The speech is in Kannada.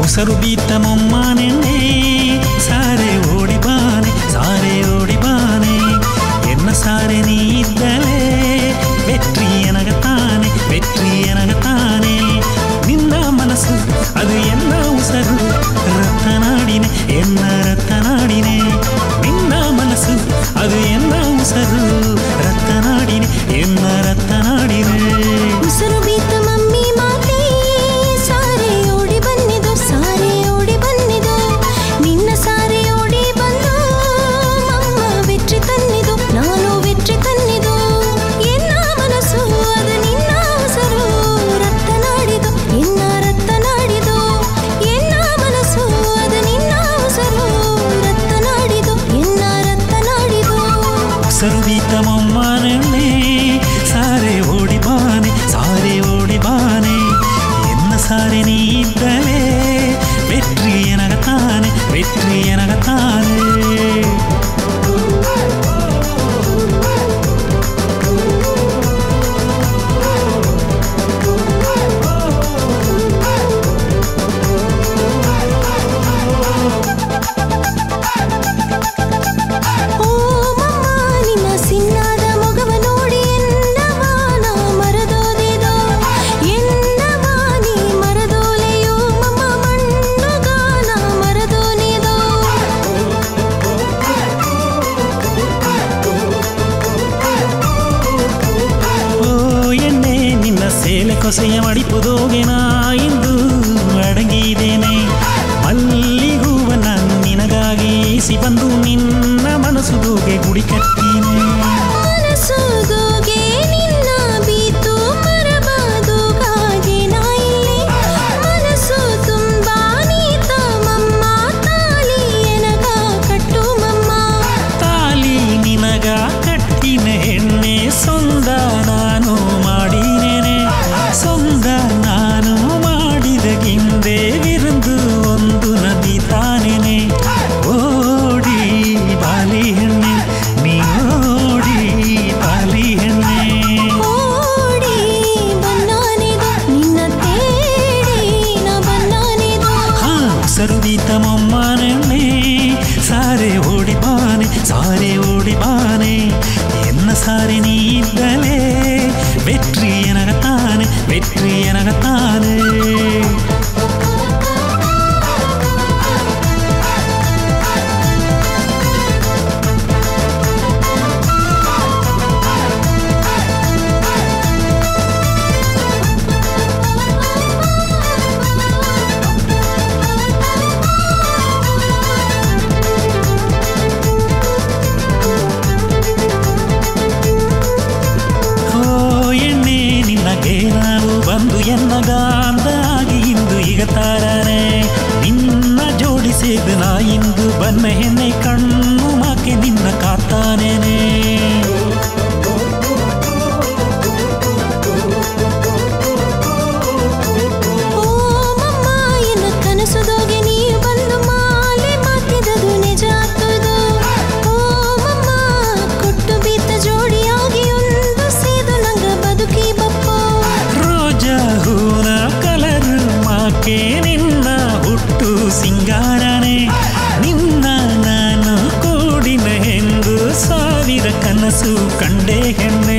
ಉಸರು ಬೀತ ಮೊಮ್ಮನೆನ್ನೆ ಸಾರೆ ಓಡಿ ಬಾನೆ ಸಾರೆ ಓಡಿ ಬಾನೆ ಎನ್ನ ಸಾರೆ ನೀ ಇದ್ದಲೇ ವೆಟ್ರಿ ಎನಗತಾನೆ ನಿನ್ನ ಮನಸ್ಸು ಅದು ಎನ್ನ ಉಸರು ರಕ್ತನಾಡಿನೆ ಎನ್ನ ರಕ್ತನಾಡಿನೆ ನಿನ್ನ ಮನಸ್ಸು ಅದು ಎನ್ನ ಉಸರು ರಕ್ತನಾಡಿನೆ ಎನ್ನ ರಕ್ತನಾಡಿನೆ ಉಸರು ಬೀತ ಮಮ್ಮಿ ಮಾತೆ ಸಾರೆ ಓಡಿ ಬಂದಿದ್ದು ನಿನ್ನ ಸಾರೆ ಓಡಿ ಬಂದು ಮಮ್ಮ ವೆಟ್ರಿ ತನ್ನಿದು ನಾನು ವೆಟ್ರಿ ತನ್ನಿದು ಎನ್ನ ಮನಸ್ಸು ಅದು ನಿನ್ನ ಉಸರು ರಕ್ತನಾಡಿದು ಎನ್ನ ರಕ್ತನಾಡಿದು ಎನ್ನ ಮನಸ್ಸು ಅದು ನಿನ್ನ ಉಸರು ರಕ್ತನಾಡಿದು ಎನ್ನ ರಕ್ತನಾಡಿದು ಉಸರು ಬೀತ ಮೊಮ್ಮನೆನ್ನೆ ಸಾರೆ ಓಡಿ ಬಾನೆ ಎನ್ನ ಸಾರೆ ನೀ ಇದ್ದಲೇ ವೆಟ್ರಿ ಎನಗತಾನೆ ಕೊಸೆಯ ಮಡಿಪುದೋಗೆ ನಾ ಇಂದು ಅಡಗಿದ್ದೇನೆ ಮಲ್ಲಿಗೂವ ನಾನು ನಿನಗಾಗಿ ಏಸಿ ಬಂದು ನಿನ್ನ ಮನಸ್ಸುದೋಗೆ ಗುಡಿ ಕಟ್ಟಿನೆ ಮನಸ್ಸುದೋಗೆ ನಿನ್ನ ಬೀತು ಮರಬಾದುಗಾಗೆ ನಾ ಇಲ್ಲಿ ಮನಸ್ಸು ತುಂಬಾ ನೀತ ಮಮ್ಮ ತಾಲಿ ಎನಗ ಕಟ್ಟು ಮಮ್ಮ ತಾಲಿ ನಿನಗ ಕಟ್ಟಿನ ಹೆಣ್ಣೆ ಸೊಂದ ನಾನು ಮಾಡಿನೇನೆ ಸೊಂದ ನಾನು ಮಾಡಿದ ಗಿಂದೆ ವಿರುದು ಒಂದು ನದಿ ತಾನೇನೆ ಓಡಿ ಬಾಲಿ ಹೆಣ್ಣೆ ನೀ ಓಡಿ ಬಾಲಿ ಹೆಣ್ಣೆ ಓಡಿ ಬನ್ನಾನಿದು ನಿನ್ನ ತೇಡಿ ನಾ ಬನ್ನಾನಿದು ಉಸರು ಬೀತ ಮೊಮ್ಮನೆನ್ನೆ ಸಾರೆ ಓಡಿ ಬಾನೆ ಎನ್ನ ಸಾರೆ ನೀ ಇದ್ದಲೇ ವೆಟ್ರಿ ಎನಗತಾನೆ ನಾವು ಬಂದು ಎನ್ನ ಗಾಂಧಾಗಿ ಇಂದು ಈಗ ತಾರನೆ ನಿನ್ನ ಜೋಡಿಸಿದ ನಾ ಇಂದು ಬನ್ನ ಹೆಣ್ಣೆ ಕಣ್ಣು ಮಾಕೆ ನಿನ್ನ ಕಾತಾನೇನೆ ಓ ಮಮ್ಮ ಎನ್ನ ಕನಸುದೋಗೆ ನೀ ಬಂದು ಮಾಲೆ ಮಾತಿದದು ನಿಜ ಆತದು ಓ ಮಮ್ಮ ಕೊಟ್ಟು ಬೀತ ಜೋಡಿಯಾಗಿ ಒಂದು ಸೇದು ನಂಗ ಬದುಕಿ ಬಪ್ಪ ಹೂನ ಕಲರ್ ಮಾಕೆ ನಿನ್ನ ಹುಟ್ಟು ಸಿಂಗಾರನೆ ನಿನ್ನ ನಾನು ಕೂಡಿನ ಎಂದು ಸಾವಿರ ಕನಸು ಕಂಡೆ ಹೆಣ್ಣೆ